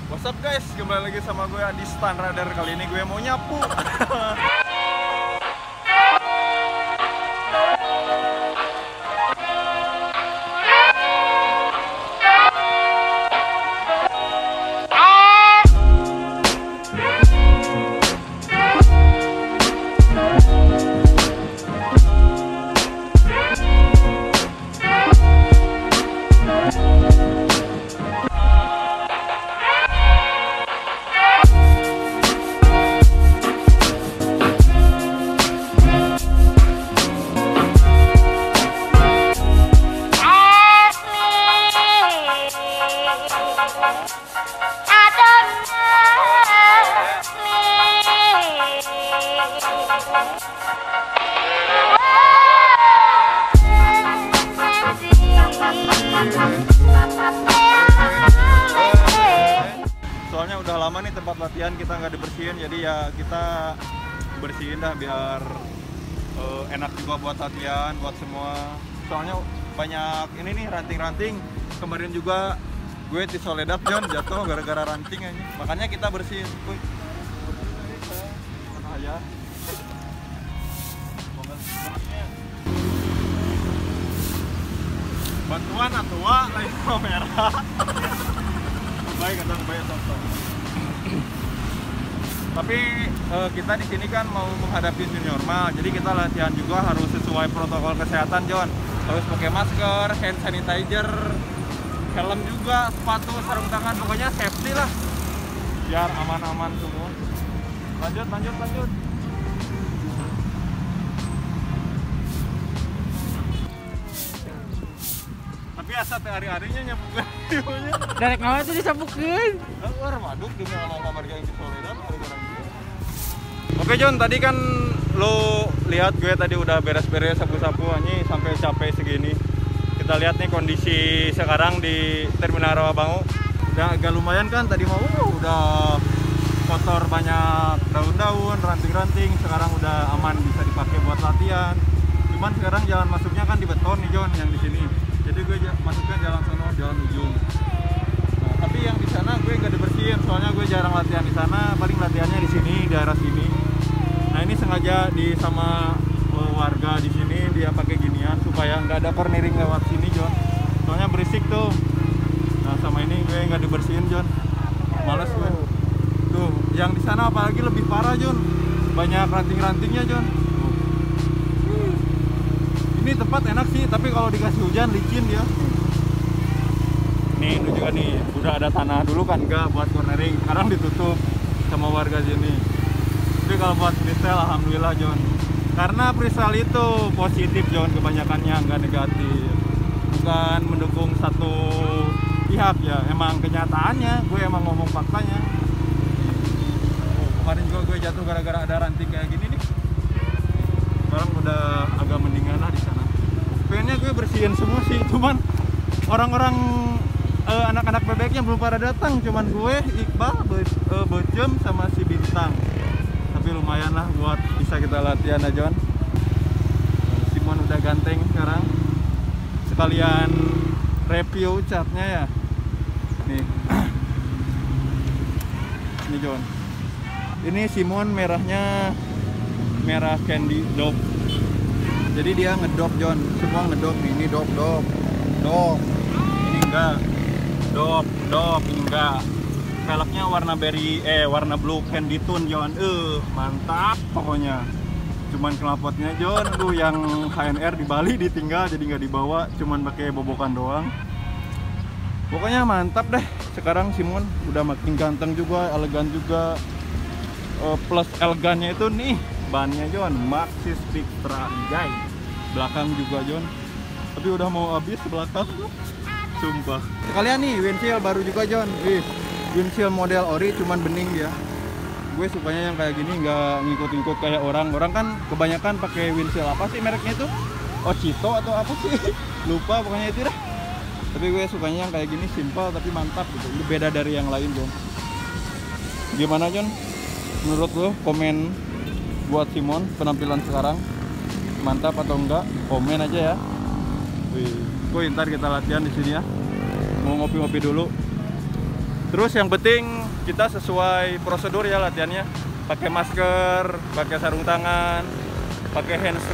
What's up guys, kembali lagi sama gue Adi Stan Radar. Kali ini gue mau nyapu. Soalnya udah lama nih tempat latihan kita nggak dibersihin, jadi ya kita bersihin dah biar enak juga buat latihan, buat semua. Soalnya banyak ini nih ranting-ranting. Kemarin juga gue di Soledad John jatuh gara-gara ranting aja. Makanya kita bersihin. Wih. Mana ya? Bantuan atua lagi merah. Baik, kadang banyak contoh. Tapi kita di sini kan mau menghadapi new normal, jadi kita latihan juga harus sesuai protokol kesehatan, John. Harus pakai masker, hand sanitizer, helm juga, sepatu, sarung tangan, pokoknya safety lah, biar aman-aman semua. Lanjut. Tapi asal hari-harinya nyapu videonya. Dari ngawan tuh disapukeun. Luar maduk demi kamar yang di Soledad gara-gara gitu. Oke John, tadi kan lo lihat gue tadi udah beres-beres sapu-sapu anjing sampai capek segini. Kita lihat nih kondisi sekarang di Terminal Rawabangu. Udah agak lumayan kan tadi mau udah kotor, banyak daun-daun, ranting-ranting. Sekarang udah aman, bisa dipakai buat latihan. Cuman sekarang jalan masuknya kan di beton nih John, yang di sini. Jadi gue masuknya jalan sono, jalan ujung. Nah, tapi yang di sana gue nggak dibersihin, soalnya gue jarang latihan di sana. Paling latihannya di sini, daerah sini. Nah ini sengaja sama warga di sini dia pakai ginian supaya nggak ada cornering lewat sini John. Soalnya berisik tuh. Nah sama ini gue nggak dibersihin John. Males gue. Tuh, yang di sana apalagi lebih parah John. Banyak ranting-rantingnya John. Ini tempat enak sih, tapi kalau dikasih hujan licin dia. Nih itu juga nih, udah ada tanah dulu kan enggak buat cornering, sekarang ditutup sama warga sini. Tapi kalau buat freestyle alhamdulillah John. Karena freestyle itu positif John, kebanyakannya enggak negatif. Bukan mendukung satu pihak ya, emang kenyataannya, gue emang ngomong faktanya. Kemarin juga gue jatuh gara-gara ada ranting kayak gini nih. Sekarang udah agak mendingan lah di sana. Pengennya gue bersihin semua sih, cuman orang-orang anak-anak bebeknya belum pada datang, cuman gue, Iqbal, Bejem sama si Bintang. Tapi lumayan lah buat bisa kita latihan aja John. Simon udah ganteng sekarang. Sekalian review catnya ya. Nih. Ini John. Ini Simon merahnya merah candy dop. Jadi dia ngedop John, semua ngedop nih. Ini dop. Ini enggak. Dop ini enggak. Velgnya warna berry warna blue candy tone John. Mantap pokoknya. Cuman knalpotnya John tuh yang HNR di Bali ditinggal jadi nggak dibawa, cuman pakai bobokan doang. Pokoknya mantap deh. Sekarang Simon udah makin ganteng juga, elegan juga. Plus elegannya itu nih bannya John, Maxxis Victra Jai. Belakang juga John. Tapi udah mau habis belakang. Sumpah. Sekalian nih windshield baru juga John. Windshield model ori cuman bening dia. Gue sukanya yang kayak gini, nggak ngikut-ngikut kayak orang. Orang kan kebanyakan pakai windshield apa sih mereknya itu? Ochito atau apa sih? Lupa pokoknya itu dah. Tapi gue sukanya yang kayak gini, simpel tapi mantap gitu. Ini beda dari yang lain John. Gimana John? Menurut lo komen buat Simon penampilan sekarang mantap atau enggak? Komen aja ya. Wih, ntar kita latihan di sini ya. Mau ngopi-ngopi dulu. Terus yang penting kita sesuai prosedur ya latihannya. Pakai masker, pakai sarung tangan, pakai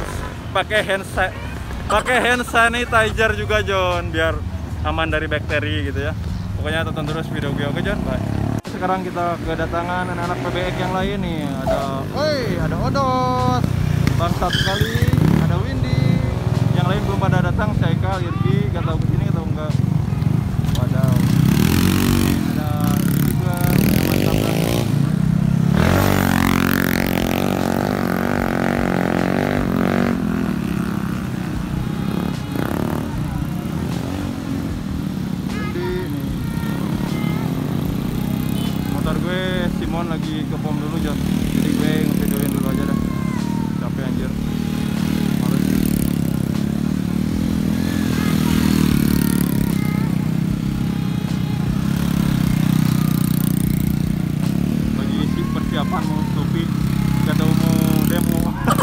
hand sanitizer juga John, biar aman dari bakteri gitu ya. Pokoknya tonton terus video gue, oke John. Bye. Sekarang kita kedatangan anak-anak PBX yang lain nih. Ada Odos, bangsat sekali, ada Windy. Yang lain belum pada datang, Saikal, Irgi, gak tahu kesini atau enggak. Wadaw. Ada ini juga yang mantap kan. Motor gue Simon lagi ke pom dulu John, jadi gue ngevideoin dulu aja dah, capek anjir. Males. Lagi isi persiapan mau topi, gak tahu mau demo.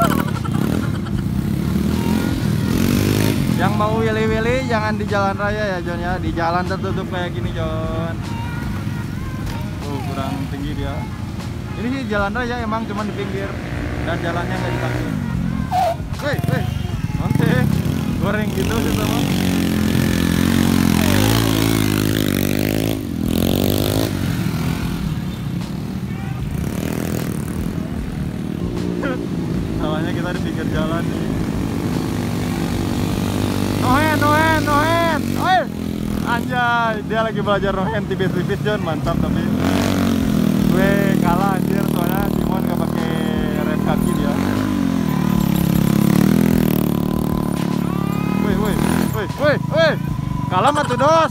Yang mau wili-wili jangan di jalan raya ya John ya, di jalan tertutup kayak gini John. Kurang tinggi dia. Ini sih jalan raya emang cuman di pinggir dan jalannya nggak ditanggung. Woi, nanti goreng gitu sih sama. Namanya kita di pinggir jalan nih. Nohen. Oi. Anjay, dia lagi belajar nohen tipis-tipis John, mantap tapi gue kalah anjir soalnya Simon gak pakai rem kaki dia. Woi, kalah mah tuh Dos.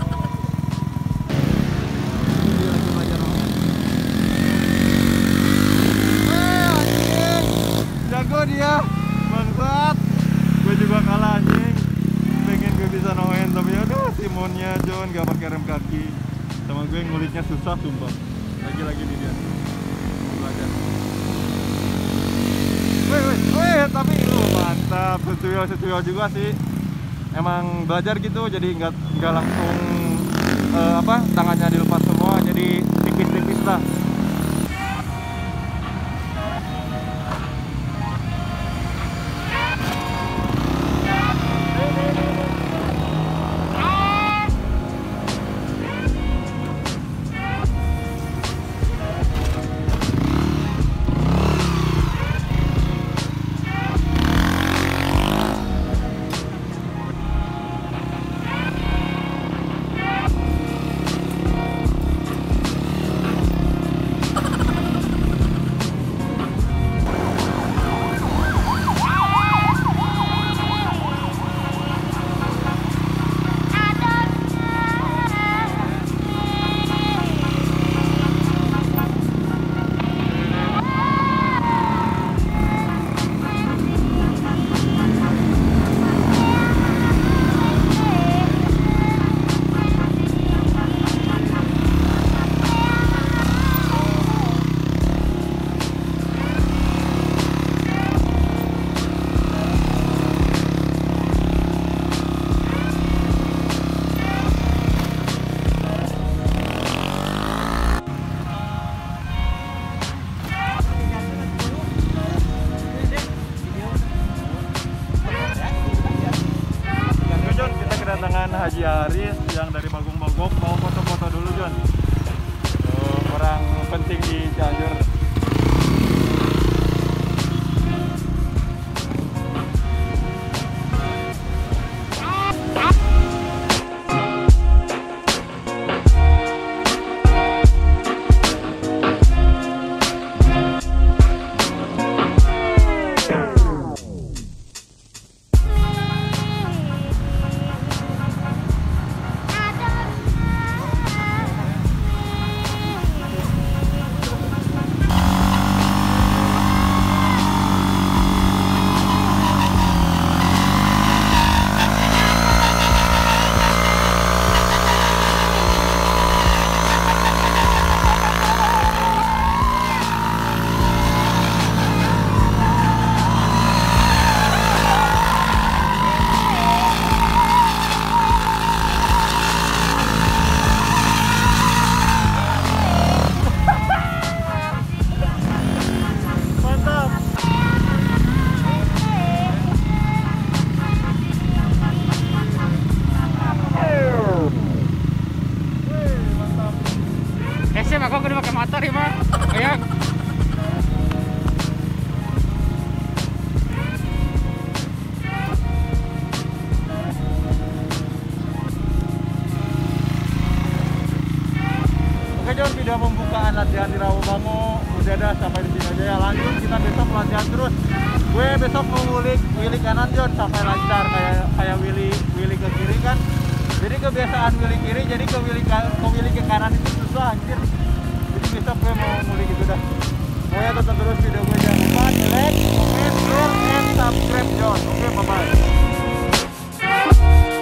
Dia lagi belajar nohen. Anjing, jago dia, bangsat. Gue juga kalah anjing. Pengen gue bisa nohen tapi aduh Simonnya John gak pakai rem kaki. Sama gue ngulitnya susah sumpah. Lagi nih dia belajar. Wih, tapi mantap, setuju juga sih. Emang belajar gitu jadi nggak langsung tangannya dilepas semua, jadi tipis-tipis lah. Haji Aris yang dari Bagong-Bagong mau foto-foto dulu John. Orang penting di Cianjur. SM aku udah pakai motor ya mah. Kayak Oke John, video pembukaan latihan di Rawamangu udah dah, sampai di sini aja ya. Lanjut kita besok latihan terus. Gue besok mau ngulik wheelie kanan John sampai lancar kayak wheelie ke kiri kan. Jadi kebiasaan wheelie kiri, jadi ke wheelie ke kanan itu susah anjir. Jadi besok gue mau ngulik itu dah. Pokoknya tonton terus video gue, jangan lupa like, comment, share, and subscribe John. Oke, bye bye.